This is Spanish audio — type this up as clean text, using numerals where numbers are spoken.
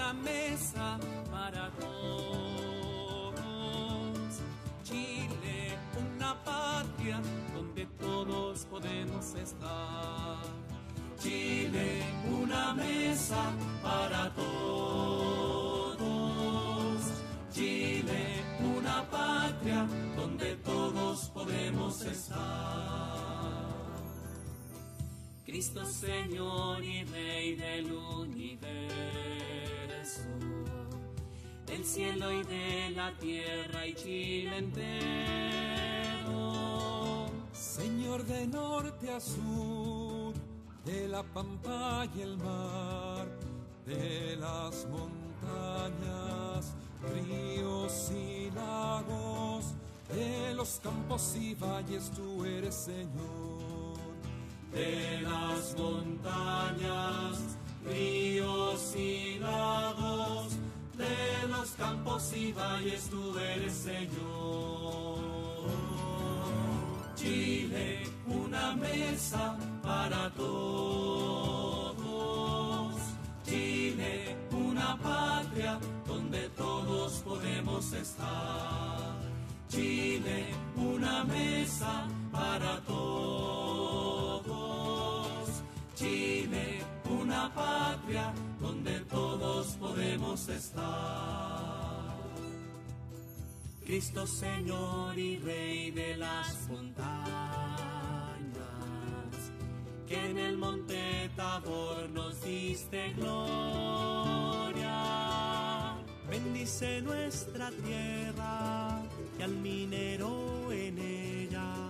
una mesa para todos. Chile, una patria donde todos podemos estar. Chile, una mesa para todos. Chile, una patria donde todos podemos estar. Cristo Señor y Rey del universo, del cielo y de la tierra y Chile entero. Señor de norte a sur, de la pampa y el mar, de las montañas, ríos y lagos, de los campos y valles, tú eres Señor. De las montañas, ríos y lagos, de los campos y valles, tú eres Señor. Chile, una mesa para todos. Chile, una patria donde todos podemos estar. Chile, una mesa para todos. Chile, una patria donde todos podemos estar. Cristo Señor y Rey de las montañas, que en el monte Tabor nos diste gloria. Bendice nuestra tierra y al minero en ella.